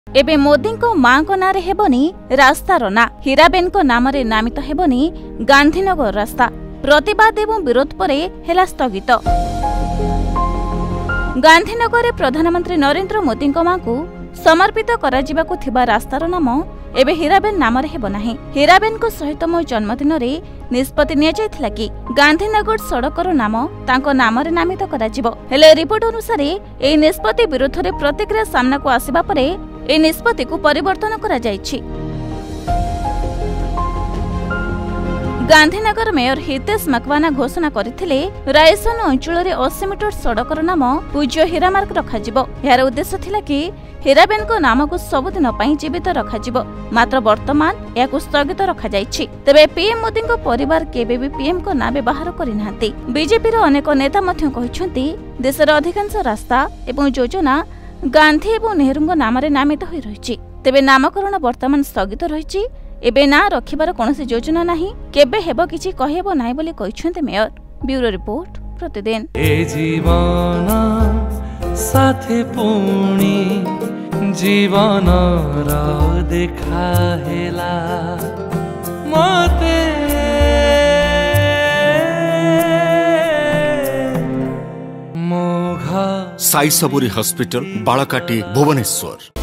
एबे मोदी को मां को नारे हेबनी रास्तार ना हीराबेन को नामरे नामित हेबनी गांधीनगर रास्ता। प्रतिवाद एवं विरोध परे हेला स्थगित। गांधीनगर प्रधानमंत्री नरेंद्र मोदी मां को समर्पित कराजिबाकु थिबा रास्तार नाम एबे हीराबेन नामरे हेबो नाही। हीराबेन को सहित मो जन्मदिन रे निष्पत्ति निया जायथिला कि गांधीनगर सड़कर नाम तांको नामरे नामित कराजिबो। हेले रिपोर्ट अनुसार एई निष्पत्ति विरोध रे प्रतिक्रिया सामना को आसीबा परे एई निष्पत्ति को परिवर्तन करा जायछि। गांधीनगर मेयर हितेश मकवाना घोषणा करथिले रायसन अंचल रे 80 मीटर सड़कर नाम पूज्य हीरामार्ग रखाजिबो। यार उद्देश्य थिला कि हीराबेन को नाम को सबुदिन पई जीवित रखाजिबो। मात्र वर्तमान याकु स्थगित रखा जायछि। तबे पीएम मोदी को परिवार केबे भी पीएम को ना व्यवहार करि नाहंती। बीजेपी रो अनेक नेता मध्य कहिसंती देशर अधिकांश रास्ता एवं योजना गांधी एवं नेहरू नाम रे नामित होई रहिछि। तबे नामकरण वर्तमान स्थगित रहिछि। एबे ना रखिबार कोनोसी योजना नाही। केबे हेबो किछि कहेबो नाही बोली कहिसंती मेयर। ब्यूरो रिपोर्ट प्रतिदिन। ए जीवन साथे पुणी जीवन र देखा हेला मते मोघ साई सबुरी हॉस्पिटल बालकाटी भुवनेश्वर।